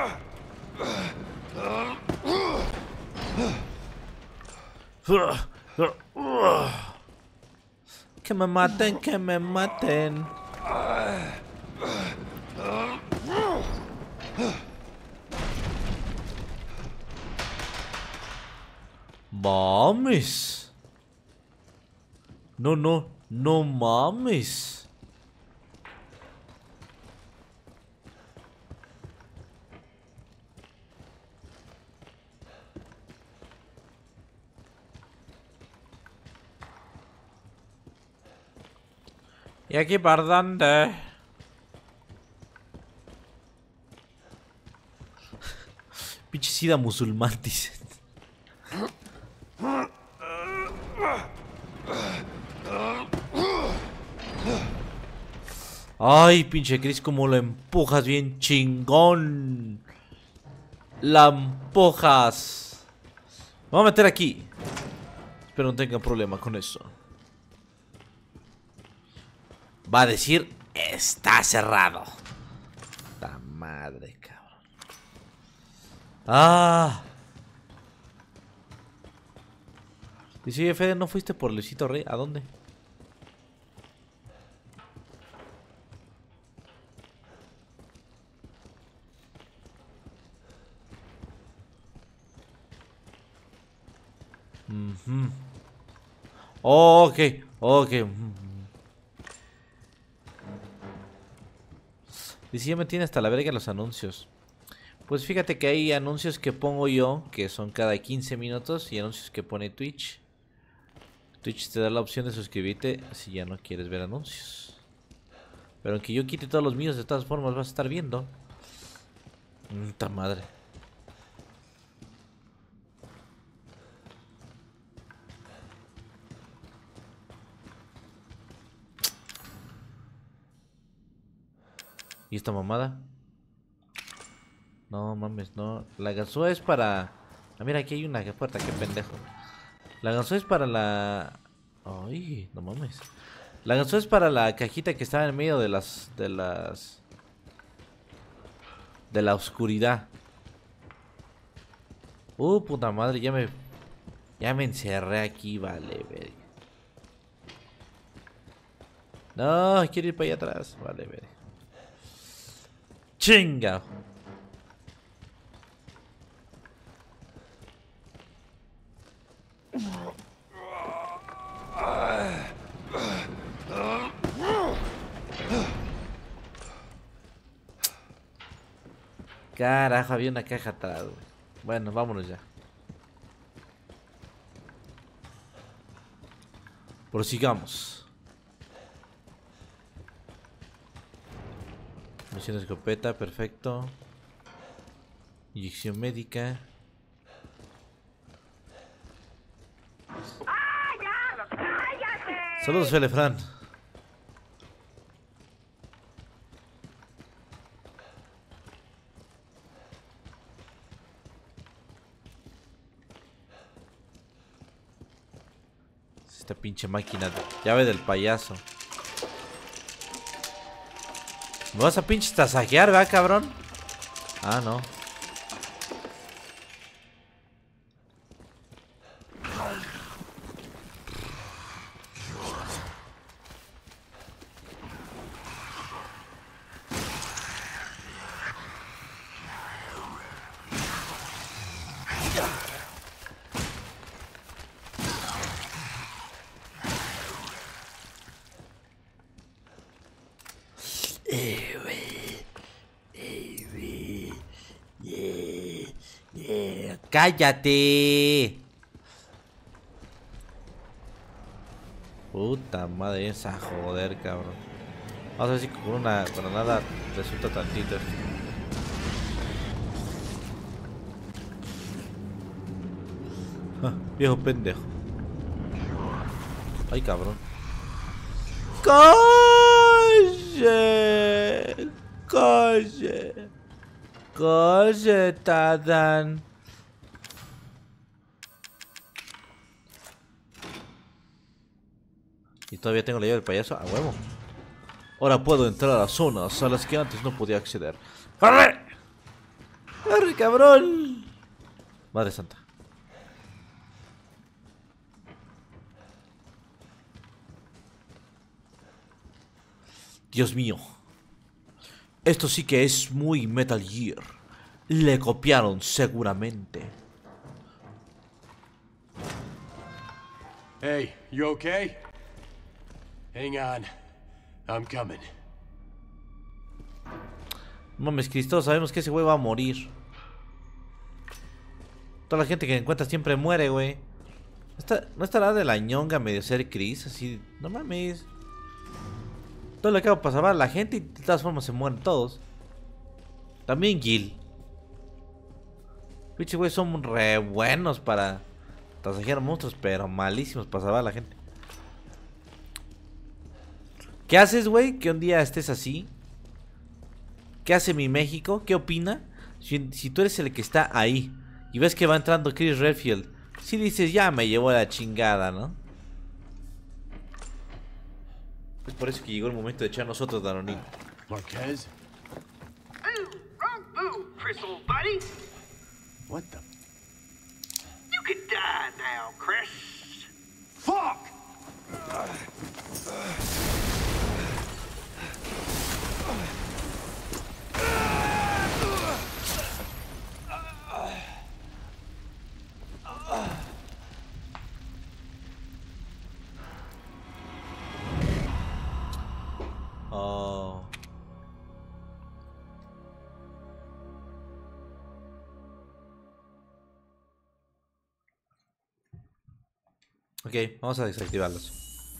Que me maten, que me maten. Mames. No, no, no mames. ¿Y aquí por dónde? Pinche sida musulmán, dicen. Ay, pinche Chris, como lo empujas bien chingón. La empujas. Me voy a meter aquí. Espero no tengan problema con eso. Va a decir, está cerrado. La madre, cabrón. Ah. Dice, Fede, ¿no fuiste por Luisito Rey? ¿A dónde? Uh-huh. Oh, ok, ok. Dice, ya me tiene hasta la verga los anuncios. Pues fíjate que hay anuncios que pongo yo, que son cada quince minutos, y anuncios que pone Twitch. Twitch te da la opción de suscribirte si ya no quieres ver anuncios. Pero aunque yo quite todos los míos, de todas formas vas a estar viendo. Puta madre. ¿Y esta mamada? No mames, no. La ganzúa es para... Ah, mira, aquí hay una puerta, qué pendejo. La ganzúa es para la... Ay, no mames. La ganzúa es para la cajita que estaba en medio de las... De las... De la oscuridad. Uh, puta madre, ya me... Ya me encerré aquí, vale, verga. No, quiero ir para allá atrás. Vale, verga. Chinga. Carajo, había una caja atrás, güey. Bueno, vámonos ya. Prosigamos. Misión de escopeta, perfecto. Inyección médica. Saludos, Felefran. Esta pinche máquina de llave del payaso. ¿Me vas a pinche tasajear, verdad, cabrón? Ah, no. ¡Cállate! Puta madre esa, joder, cabrón. Vamos a ver si con una granada resulta tantito esto. Ah, viejo pendejo. Ay, cabrón. ¡Coche! ¡Coche! ¡Coche, Tadan! Y todavía tengo la llave del payaso a huevo. Ahora puedo entrar a las zonas a las que antes no podía acceder. ¡Corre! ¡Corre, cabrón! Madre santa. Dios mío. Esto sí que es muy Metal Gear. Le copiaron seguramente. Hey, you okay? Hang on. I'm coming. Mames, Cristo, sabemos que ese güey va a morir. Toda la gente que encuentra siempre muere, güey. ¿Está, ¿No estará de la ñonga medio ser Chris? Así, no mames. Todo lo que va a pasar a la gente y de todas formas se mueren todos. También Gil. Pinche güey, son re buenos para tasajear monstruos, pero malísimos para salvar a la gente. ¿Qué haces, güey? Que un día estés así. ¿Qué hace mi México? ¿Qué opina? Si, si tú eres el que está ahí y ves que va entrando Chris Redfield, si dices, ya me llevó la chingada, ¿no? Es por eso que llegó el momento de echar nosotros Danonino. Marquez? Ooh, wrong move, Chris, old buddy. What the? You could die now, Chris. Fuck! Oh. Ok, vamos a desactivarlos.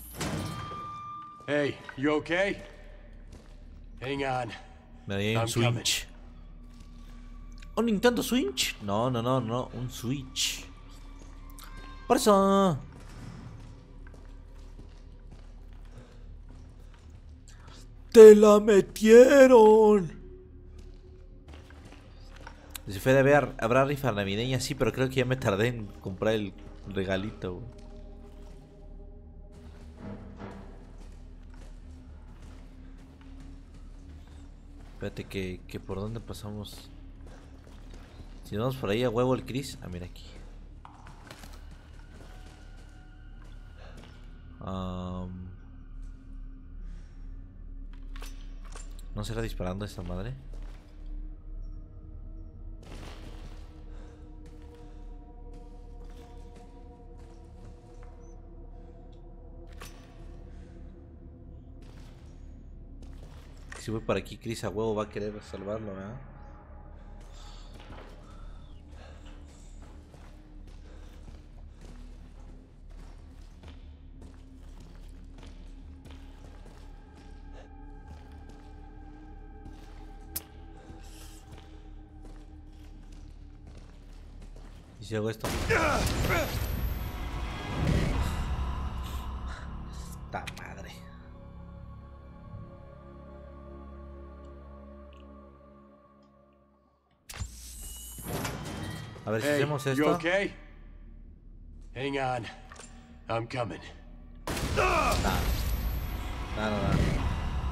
Hey, you okay? Hang on. Me di un I'm Switch. ¿Un Nintendo Switch? No, no, no, no, un Switch. Por eso. ¡Te la metieron! Si fue de ver, habrá rifa navideña, sí, pero creo que ya me tardé en comprar el regalito, güey. Espérate, que, que por dónde pasamos. Si vamos por ahí a huevo el Chris. Ah, mira aquí. Um, ¿No será disparando esta madre? Si voy para aquí, Chris a huevo va a querer salvarlo, ¿verdad? ¿Y si hago esto? ¡Ta madre! A ver si Hey, hacemos you esto. okay? Hang on. I'm coming. No, no, no.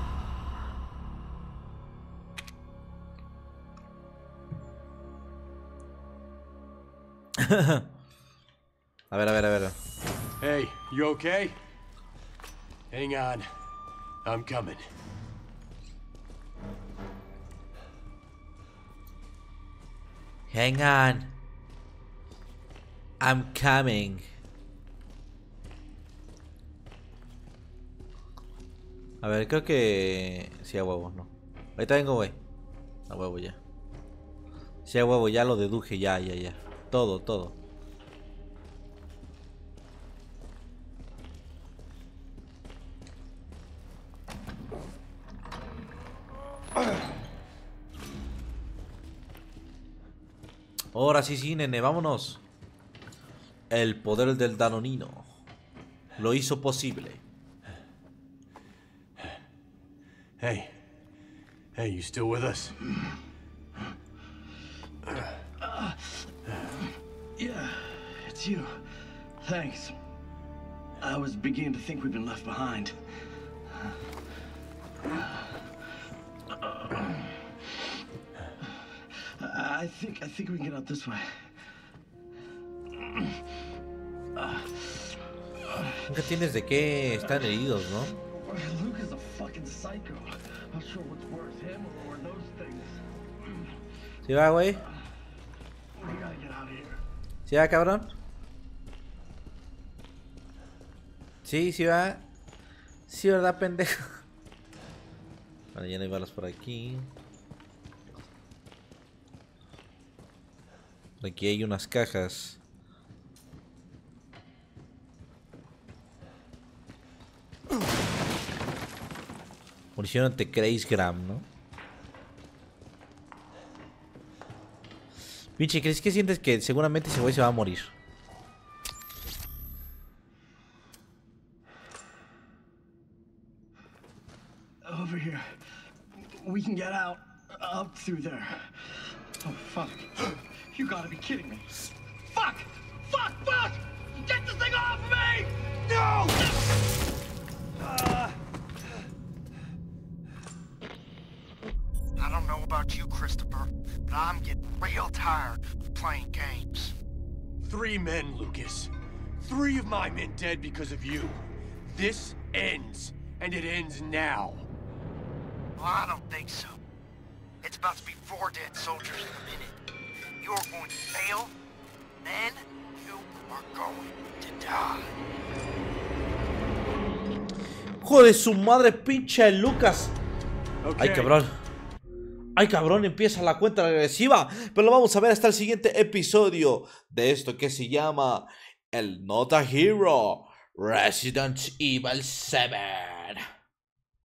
A ver, a ver, a ver. Hey, you okay? Hang on. I'm coming. Hang on. I'm coming. A ver, creo que... Sí, a huevo, no. Ahorita vengo, güey. A huevo ya. Sí, a huevo, ya lo deduje, ya, ya, ya. Todo, todo. Ahora sí, sí, nene, vámonos. El poder del Danonino lo hizo posible. Hey. Hey, you still with us? Yeah, it's you. Thanks. I was beginning to think we'd been left behind. I think I think we can get out this way. Nunca tienes de qué están heridos, ¿no? Luke is a fucking psycho. Not sure what's worse, him or those things. ¿Sí va, güey? We gotta get out of here. ¿Sí va, cabrón? Sí, sí va. Sí, ¿verdad, pendejo? Vale, ya no hay balas por aquí. Por aquí hay unas cajas. Munición ante Crazy Gram, ¿no? Pinche, ¿crees que sientes que seguramente ese güey se va a morir? Over here. We can get out. Up through there. Oh, fuck. You gotta be kidding me. Fuck! Fuck! Fuck! Get this thing off me! No! Uh... I don't know about you, Christopher, but I'm getting real tired of playing games. Three men, Lucas. Three of my men dead because of you. This ends, and it ends now. Well, I don't think so. It's about to be four dead soldiers in a minute. You're going to fail, then you are going to die. Joder, su madre, pinche Lucas. Okay. Ay, cabrón. Ay, cabrón, empieza la cuenta regresiva. Pero lo vamos a ver hasta el siguiente episodio de esto que se llama el Not a Hero Resident Evil siete.